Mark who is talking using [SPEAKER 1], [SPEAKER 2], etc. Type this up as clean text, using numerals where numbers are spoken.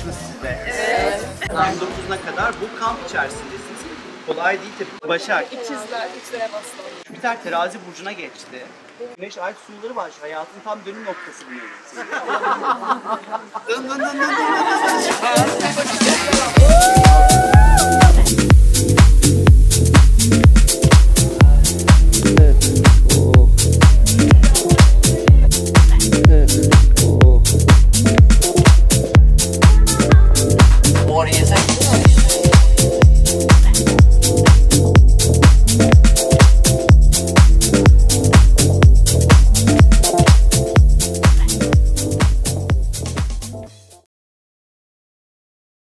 [SPEAKER 1] mısınız siz de? Evet. 29'una kadar bu kamp içerisindesiniz. Kolay değil tabii. Başak.
[SPEAKER 2] İkizler, yükselen aslan.
[SPEAKER 1] Jüpiter terazi burcuna geçti. Güneş ay tutulmaları var. Hayatın tam dönüm noktası bunların. Dın dın dın dın dın dın dın.